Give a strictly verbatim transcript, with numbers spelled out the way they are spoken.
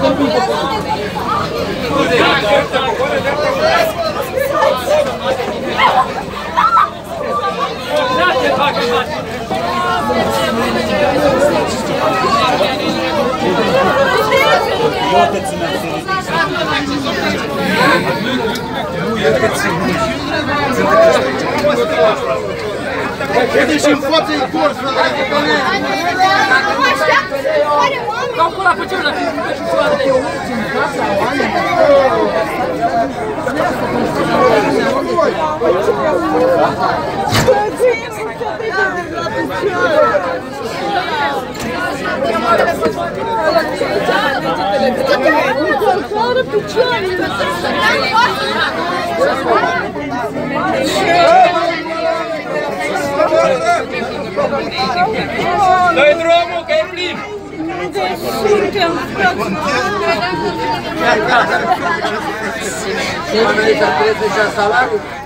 Vedeți în față e curs, frate! Nu mă așteaptă să moare oameni! Calcula pe ce ăla, fiți și soarele! Dă-i drumul, că e plin! Oamenii s-ar trece și-a salariul?